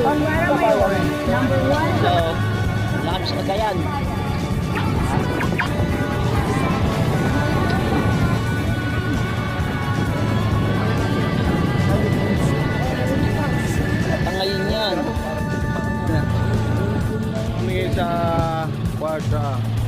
So, lakas sa Cagayan. Tangayin yan. Tumingin sa kwarta.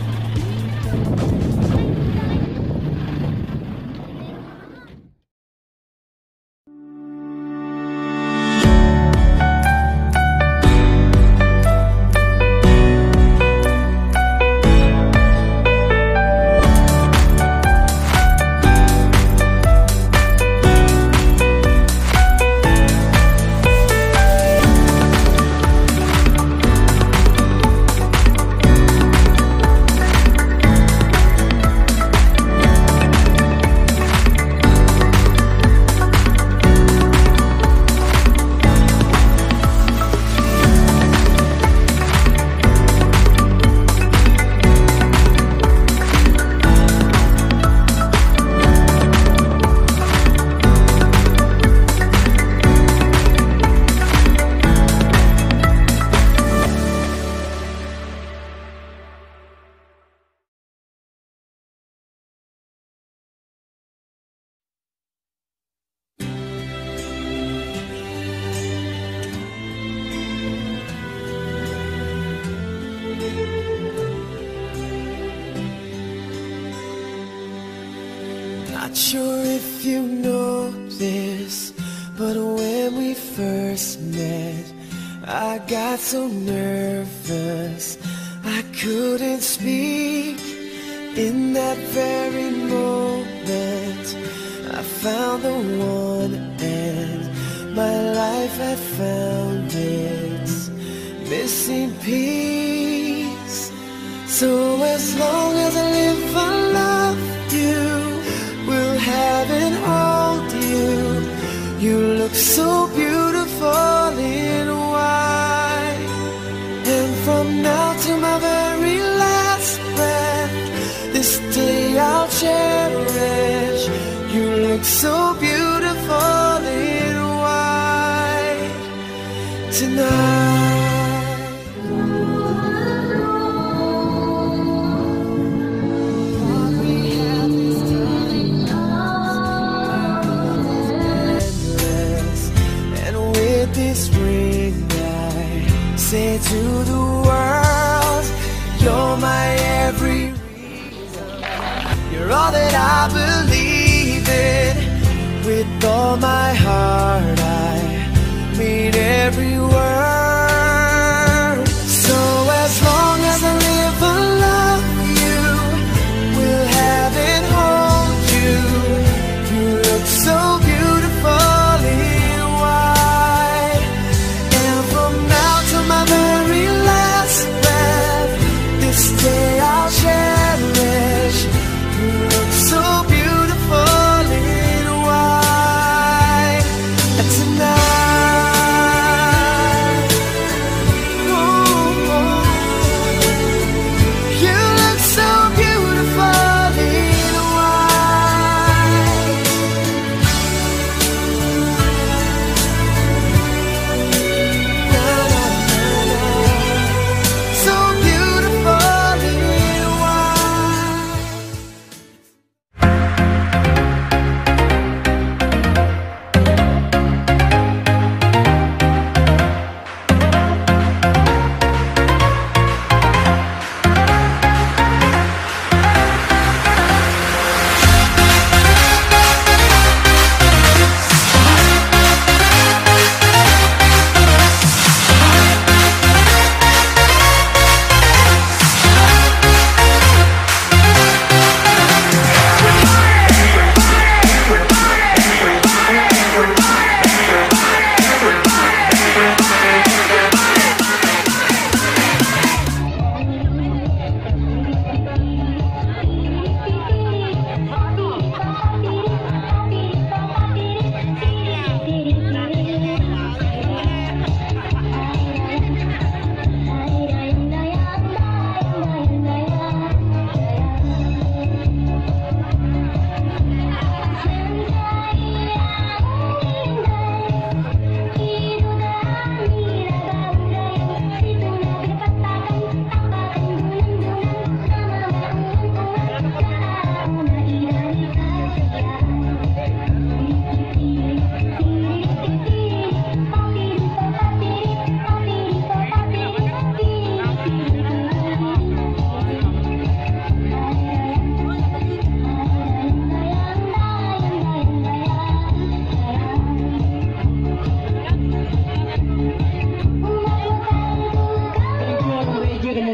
Not sure if you know this, but when we first met, I got so nervous I couldn't speak. In that very moment, I found the one, and my life had found its missing piece. So as long as I live, I love you, will have and hold you. You look so beautiful in white, and from now to my very last breath, this day I'll cherish. You look so beautiful in white tonight. This ring I say to the world, you're my every reason. You're all that I believe in. With all my heart I mean every word. So as long as I live, I love you, will have and hold you. You look so beautiful in white, and from now to my very last breath, this day I'll cherish. You look so beautiful in white tonight.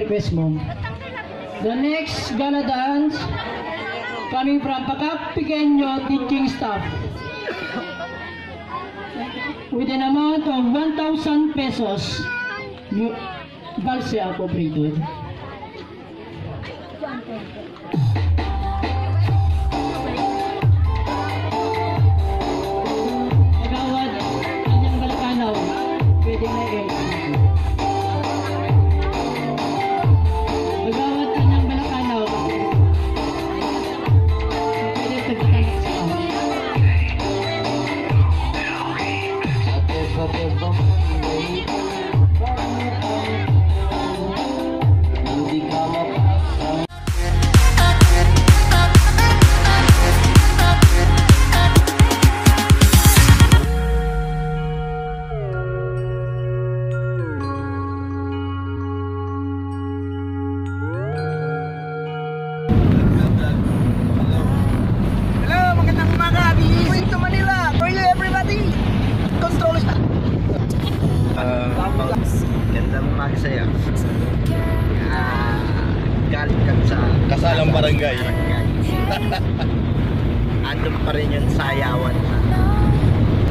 request mo. The next gala dance coming from Pakak Pequeño teaching staff with an amount of 1,000 pesos. Balse appropriated. Agawad, kanyang balakanaw, pwede na Agawad, kanyang balakanaw, pwede pagkakalit sa Hello, magandang umaga. Going to Manila. For you, everybody. Control is not. Gandang umaga sa'yo. Galing kami sa Kasalang barangay. Andun pa rin yung sayawan.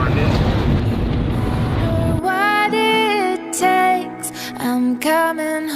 What it takes, I'm coming home.